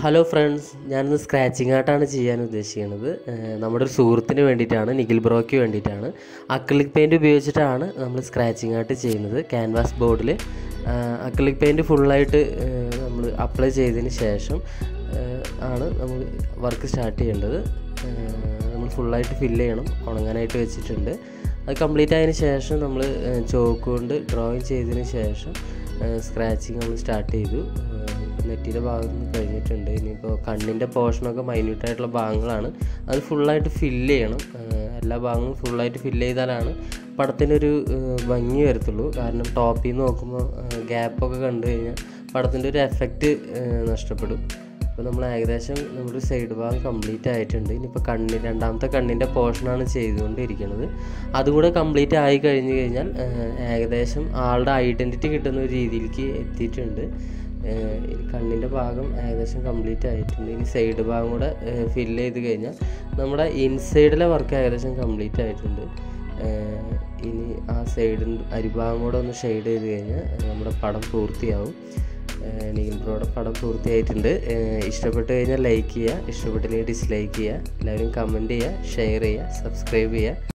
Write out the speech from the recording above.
Hello friends, ഞാനിന്ന് scratching ആർട്ടാണ് ചെയ്യാൻ ഉദ്ദേശിക്കുന്നത്. നമ്മുടെ ഒരു സുഹൃത്തിന് വേണ്ടിയിട്ടാണ്, നിഖിൽ ബ്രോയ്ക്ക് വേണ്ടിയിട്ടാണ്. അക്രിലിക് പെയിൻറ്റ് ഉപയോഗിച്ചിട്ടാണ് നമ്മൾ സ്ക്രാച്ചിങ് ആർട്ട് ചെയ്യുന്നത്. ക്യാൻവാസ് ബോർഡിൽ അക്രിലിക് പെയിൻറ്റ് ഫുള്ളായിട്ട് നമ്മൾ അപ്ലൈ ചെയ്തതിന് ശേഷം ആണ് നമ്മൾ വർക്ക് സ്റ്റാർട്ട് ചെയ്യേണ്ടത്. നമ്മൾ ഫുള്ളായിട്ട് ഫില്ല് ചെയ്യണം. ഉണങ്ങാനായിട്ട് വെച്ചിട്ടുണ്ട്. അത് കംപ്ലീറ്റ് ആയതിന് ശേഷം നമ്മൾ ചോക്ക് കൊണ്ട് ഡ്രോയിങ് ചെയ്തതിന് ശേഷം സ്ക്രാച്ചിങ് നമ്മൾ സ്റ്റാർട്ട് ചെയ്തു. നെറ്റിയുടെ ഭാഗം കഴിഞ്ഞിട്ടുണ്ട്. ഇനിയിപ്പോൾ കണ്ണിൻ്റെ പോർഷനൊക്കെ മൈന്യൂട്ടായിട്ടുള്ള ഭാഗങ്ങളാണ്. അത് ഫുള്ളായിട്ട് ഫില്ല് ചെയ്യണം. എല്ലാ ഭാഗങ്ങളും ഫുള്ളായിട്ട് ഫില്ല് ചെയ്താലാണ് പടത്തിനൊരു ഭംഗി വരത്തുള്ളൂ. കാരണം ടോപ്പിൽ നിന്ന് നോക്കുമ്പോൾ ഗ്യാപ്പൊക്കെ കണ്ടു കഴിഞ്ഞാൽ പടത്തിൻ്റെ ഒരു എഫക്റ്റ് നഷ്ടപ്പെടും. അപ്പോൾ നമ്മൾ ഏകദേശം നമ്മുടെ സൈഡ് ഭാഗം കംപ്ലീറ്റ് ആയിട്ടുണ്ട്. ഇനിയിപ്പോൾ രണ്ടാമത്തെ കണ്ണിൻ്റെ പോർഷനാണ് ചെയ്തുകൊണ്ടിരിക്കുന്നത്. അതുകൂടെ കംപ്ലീറ്റ് ആയി കഴിഞ്ഞ് കഴിഞ്ഞാൽ ഏകദേശം ആളുടെ ഐഡൻറ്റിറ്റി കിട്ടുന്ന ഒരു രീതിയിലേക്ക് എത്തിയിട്ടുണ്ട്. കണ്ണിൻ്റെ ഭാഗം ഏകദേശം കംപ്ലീറ്റ് ആയിട്ടുണ്ട്. ഇനി സൈഡ് ഭാഗം കൂടെ ഫില്ല് ചെയ്ത് കഴിഞ്ഞാൽ നമ്മുടെ ഇൻസൈഡിലെ വർക്ക് ഏകദേശം കംപ്ലീറ്റ് ആയിട്ടുണ്ട്. ഇനി ആ അരിഭാഗം കൂടെ ഒന്ന് ഷെയ്ഡ് ചെയ്ത് കഴിഞ്ഞാൽ നമ്മുടെ പടം പൂർത്തിയാവും. നിഖിൽ ബ്രോയുടെ പടം പൂർത്തിയായിട്ടുണ്ട്. ഇഷ്ടപ്പെട്ട് കഴിഞ്ഞാൽ ലൈക്ക് ചെയ്യുക, ഇഷ്ടപ്പെട്ടില്ലെങ്കിൽ ഡിസ്ലൈക്ക് ചെയ്യുക. എല്ലാവരും കമൻറ്റ് ചെയ്യുക, ഷെയർ ചെയ്യുക, സബ്സ്ക്രൈബ് ചെയ്യുക.